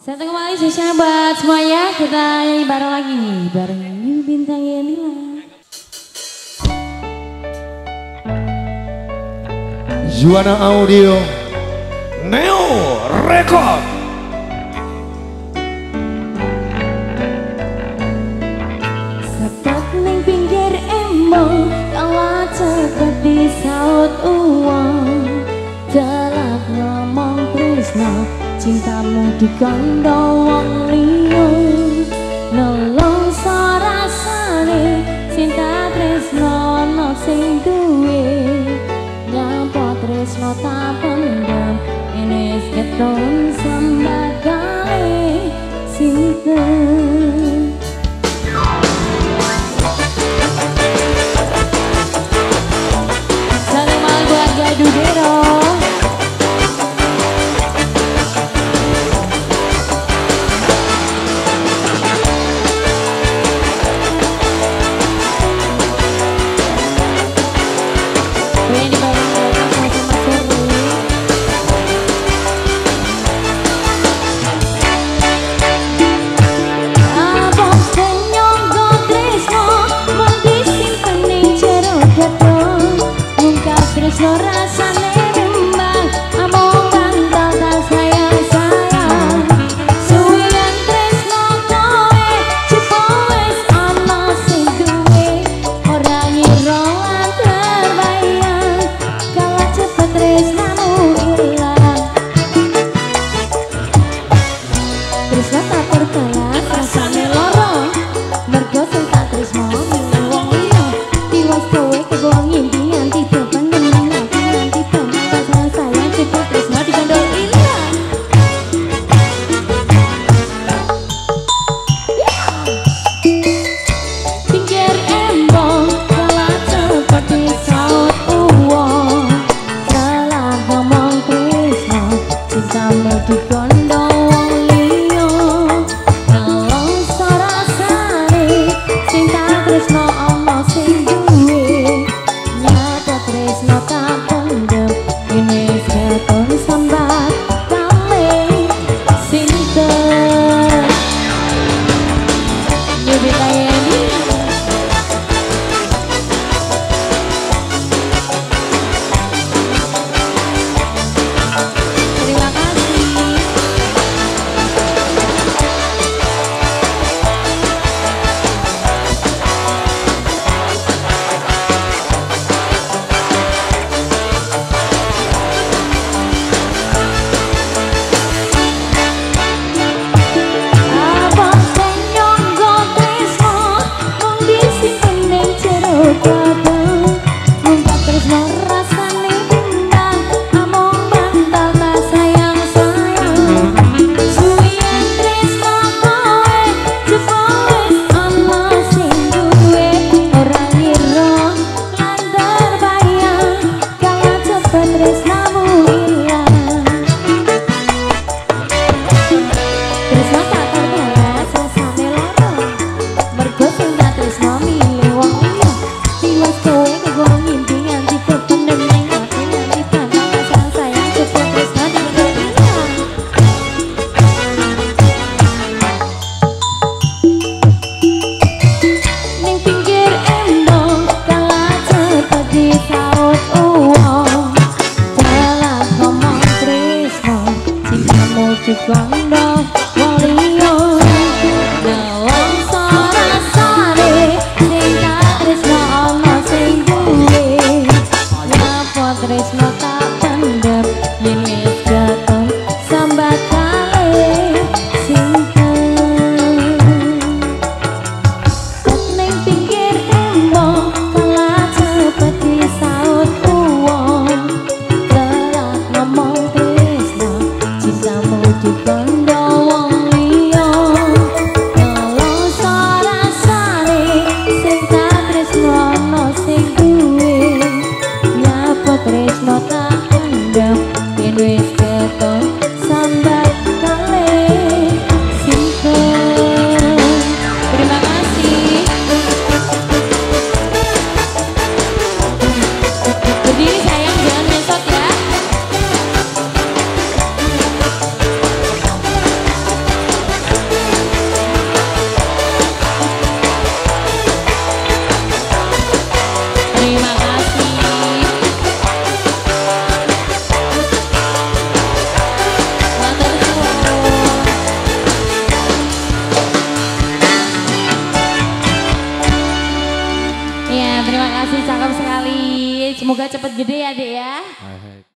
Satu kembali sahabat semuanya, kita nyanyi bareng lagi bareng New Bintang Yanila. Juana Audio Neo Record. Sepat ning pinggir embong, kala cepet disaut uang. Telak ngomong tresno, cintamu dikandha wong liya. Nelongso rasane, cinta tresno ana sing duwe. Nyapa tresno tak pendam, ini keton sembagale sinten. Salam mal buat Gadudero. Tresno rasane rembang, omongan tak sayang-sayang. Suwilan tresno kowe, cepo wis ana sing duwe. Ora ngira lan terbayang, kala cepet tresnamu ilang. Tresno tak percaya, rasane loro, mergo sing tak tresno milih wong liya. Tiwas kowe kegoang impian tiba. Dikondo wong liya, nelongso Terima kasih. Matur suwun. Ya, terima kasih cakep sekali. Semoga cepat gede ya, Dek ya.